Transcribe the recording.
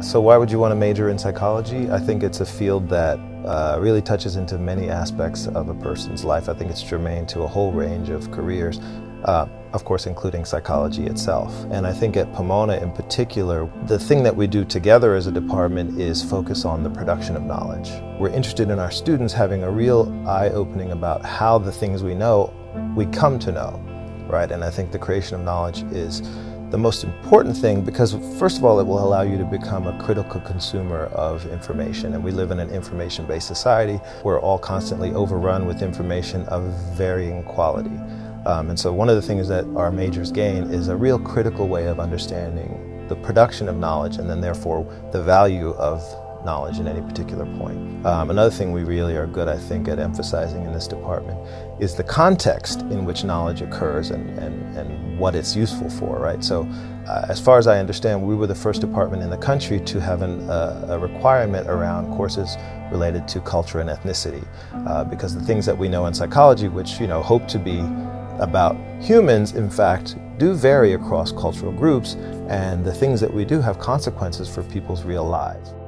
So why would you want to major in psychology? I think it's a field that really touches into many aspects of a person's life. I think it's germane to a whole range of careers, of course including psychology itself. And I think at Pomona in particular, the thing that we do together as a department is focus on the production of knowledge. We're interested in our students having a real eye-opening about how the things we know, we come to know, right? And I think the creation of knowledge is the most important thing because, first of all, it will allow you to become a critical consumer of information. And we live in an information-based society. We're all constantly overrun with information of varying quality. And so one of the things that our majors gain is a real critical way of understanding the production of knowledge and then therefore the value of knowledge in any particular point. Another thing we really are good, I think, at emphasizing in this department is the context in which knowledge occurs and what it's useful for, right? So as far as I understand, we were the first department in the country to have a requirement around courses related to culture and ethnicity, because the things that we know in psychology, which hope to be about humans, in fact, do vary across cultural groups, and the things that we do have consequences for people's real lives.